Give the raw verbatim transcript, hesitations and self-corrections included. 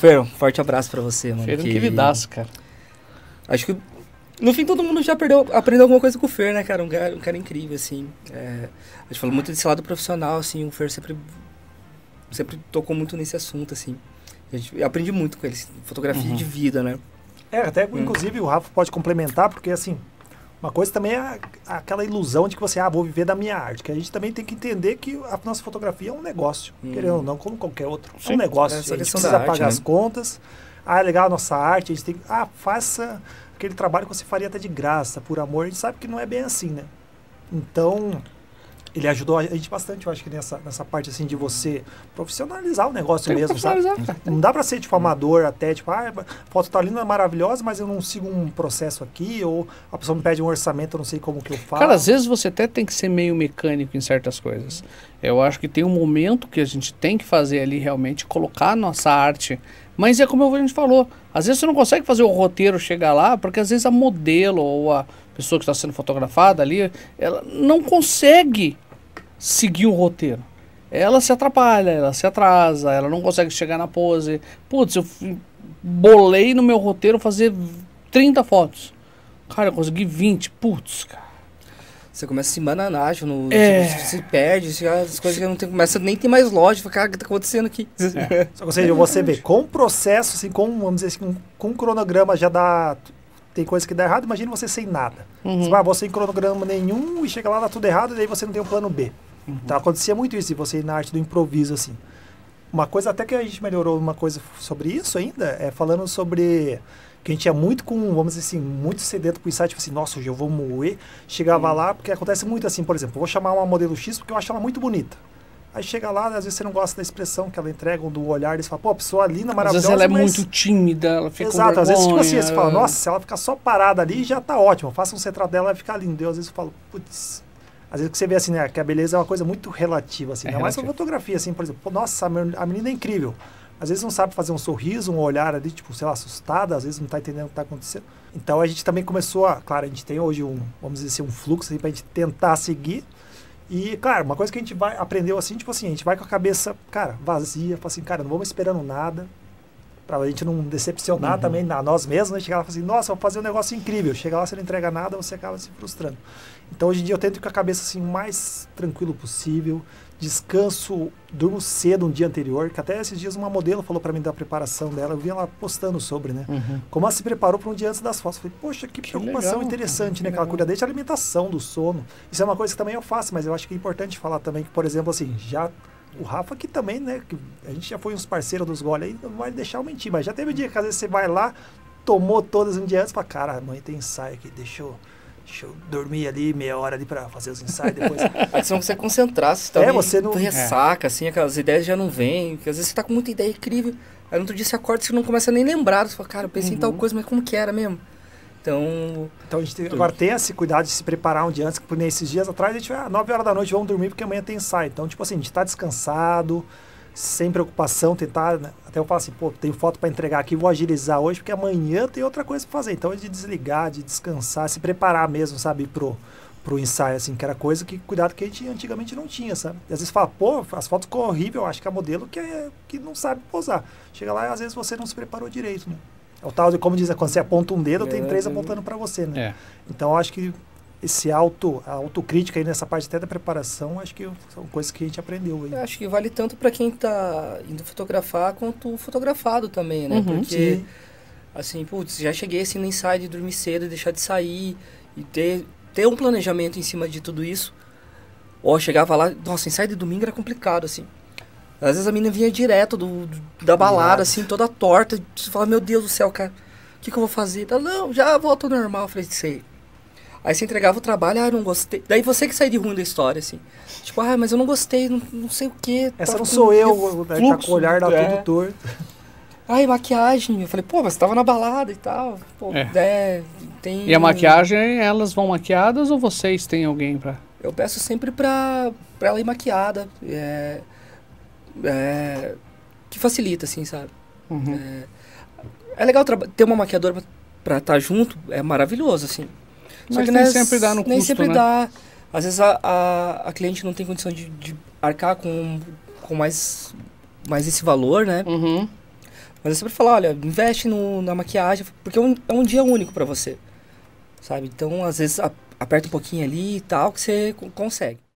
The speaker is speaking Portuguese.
Fer, um forte abraço pra você, mano. Fer, que queridaço, cara. Acho que no fim todo mundo já perdeu, aprendeu alguma coisa com o Fer, né, cara? Um cara, um cara incrível, assim. É, a gente falou muito desse lado profissional, assim. O Fer sempre, sempre tocou muito nesse assunto, assim. A gente, eu aprendi muito com ele, fotografia uhum. de vida, né? É, até hum. inclusive o Rafa pode complementar, porque assim, uma coisa também é aquela ilusão de que você, ah, vou viver da minha arte, que a gente também tem que entender que a nossa fotografia é um negócio, hum. querendo ou não, como qualquer outro. Sim. É um negócio, a gente precisa arte, pagar né? as contas, ah, é legal a nossa arte, a gente tem que, ah, faça aquele trabalho que você faria até de graça, por amor, a gente sabe que não é bem assim, né? Então, ele ajudou a gente bastante, eu acho que nessa, nessa parte assim de você profissionalizar o negócio tem mesmo, sabe? Não dá pra ser tipo amador até, tipo, ah, a foto tá linda, maravilhosa, mas eu não sigo um processo aqui, ou a pessoa me pede um orçamento, eu não sei como que eu faço. Cara, às vezes você até tem que ser meio mecânico em certas coisas. Eu acho que tem um momento que a gente tem que fazer ali realmente, colocar a nossa arte, mas é como a gente falou, às vezes você não consegue fazer o roteiro chegar lá, porque às vezes a modelo ou a pessoa que está sendo fotografada ali, ela não consegue seguir o roteiro. Ela se atrapalha, ela se atrasa, ela não consegue chegar na pose. Putz, eu bolei no meu roteiro fazer trinta fotos. Cara, eu consegui vinte. Putz, cara. Você começa a se embananar, no, é. você se perde, você, as coisas que não tem, começa nem tem mais lógica. Cara, o que tá acontecendo aqui? É. Só que, ou seja, você vê, com o processo, assim, com, vamos dizer assim, com, com um cronograma já dá... Tem coisa que dá errado, imagina você sem nada. Uhum. Você vai, você sem cronograma nenhum e chega lá, dá tudo errado, e daí você não tem um plano B. Uhum. Então acontecia muito isso, de você ir na arte do improviso, assim. Uma coisa até que a gente melhorou, uma coisa sobre isso ainda, é falando sobre... Que a gente ia muito com, vamos dizer assim, muito sedento pro insight, tipo assim, nossa, hoje eu vou moer. Chegava uhum. lá, porque acontece muito assim, por exemplo, eu vou chamar uma modelo X porque eu acho ela muito bonita. Aí chega lá, às vezes você não gosta da expressão que ela entrega, ou do olhar, eles falam, pô, a pessoa linda, maravilhosa, às vezes ela é mas... muito tímida, ela fica Exato, com às vezes, tipo assim, vergonha, você fala, nossa, se ela ficar só parada ali, já tá ótimo, faça um retrato dela, vai ficar lindo. Eu, às vezes, eu falo, putz... Às vezes que você vê assim, né, que a beleza é uma coisa muito relativa, assim, é ainda mais a fotografia, assim, por exemplo, pô, nossa, a menina é incrível. Às vezes não sabe fazer um sorriso, um olhar ali, tipo, sei lá, assustada, às vezes não tá entendendo o que tá acontecendo. Então a gente também começou a, claro, a gente tem hoje um, vamos dizer assim, um fluxo aí pra gente tentar seguir. E, claro, uma coisa que a gente vai, aprendeu assim, tipo assim, a gente vai com a cabeça, cara, vazia, fala assim, cara, não vamos esperando nada, pra gente não decepcionar uhum. também a nós mesmos, né? Chegar lá e falar assim, nossa, vou fazer um negócio incrível. Chega lá, você não entrega nada, você acaba se frustrando. Então, hoje em dia, eu tento ir com a cabeça, assim, o mais tranquilo possível, descanso, durmo cedo um dia anterior, que até esses dias uma modelo falou pra mim da preparação dela, eu vi ela postando sobre, né? Uhum. Como ela se preparou para um dia antes das fotos. Eu falei, poxa, que, que preocupação legal, interessante, né? Que ela cuida desde a alimentação, do sono. Isso é uma coisa que também eu faço, mas eu acho que é importante falar também que, por exemplo, assim, já... O Rafa que também, né? Que a gente já foi uns parceiros dos goles aí, não vai deixar eu mentir, mas já teve um dia que às vezes você vai lá, tomou todas um dia antes, fala, cara, amanhã tem ensaio aqui, deixa eu... Deixa eu dormir ali meia hora ali pra fazer os ensaios depois. Mas se não consegue concentrar, você tá é, você não... ressaca, é. assim, aquelas ideias já não vêm, porque às vezes você tá com muita ideia incrível, aí no outro dia você acorda e você não começa nem a lembrar, você fala, cara, eu pensei uhum. em tal coisa, mas como que era mesmo? Então... Então a gente tem, agora tem esse cuidado de se preparar um dia antes, porque nesses dias atrás a gente vai, ah, nove horas da noite, vamos dormir porque amanhã tem ensaio. Então, tipo assim, a gente tá descansado, sem preocupação, tentar, né? Até eu falo assim, pô, tenho foto para entregar aqui, vou agilizar hoje, porque amanhã tem outra coisa para fazer. Então é de desligar, de descansar, se preparar mesmo, sabe, pro, pro ensaio, assim, que era coisa que, cuidado que a gente antigamente não tinha, sabe? E às vezes fala, pô, as fotos ficou horrível, eu acho que é modelo que, é, que não sabe posar. Chega lá e às vezes você não se preparou direito, né? É o tal de, como diz, quando você aponta um dedo, é, tem três é, apontando para você, né? É. Então eu acho que esse auto, a autocrítica aí nessa parte até da preparação, acho que são coisas que a gente aprendeu aí. Eu acho que vale tanto para quem tá indo fotografar quanto fotografado também, né? Uhum, porque, sim. assim, putz, já cheguei assim no ensaio de dormir cedo, deixar de sair e ter, ter um planejamento em cima de tudo isso. Ó, chegava lá, nossa, ensaio de domingo era complicado, assim. Às vezes a menina vinha direto do, do, da balada, assim, toda torta. Você fala, meu Deus do céu, cara, o que, que eu vou fazer? Ela, não, já volto ao normal. Eu falei, sei. Aí você entregava o trabalho, ah, não gostei. Daí você que sai de ruim da história, assim. Tipo, ah, mas eu não gostei, não, não sei o quê. Essa não sou eu, tá com o olhar lá é. tudo torto. Ai, maquiagem. Eu falei, pô, mas você tava na balada e tal. Pô, é. É, tem... E a maquiagem, elas vão maquiadas ou vocês têm alguém pra... Eu peço sempre pra, pra ela ir maquiada. É, é, que facilita, assim, sabe? Uhum. É, é legal ter uma maquiadora pra estar tá junto, é maravilhoso, assim. Mas Só que nem é, sempre dá no nem custo, sempre né? dá. Às vezes a, a, a cliente não tem condição de, de arcar com, com mais, mais esse valor, né? Uhum. Mas eu sempre falo, olha, investe no, na maquiagem, porque é um, é um dia único pra você, sabe? Então, às vezes, a, aperta um pouquinho ali e tal, que você consegue.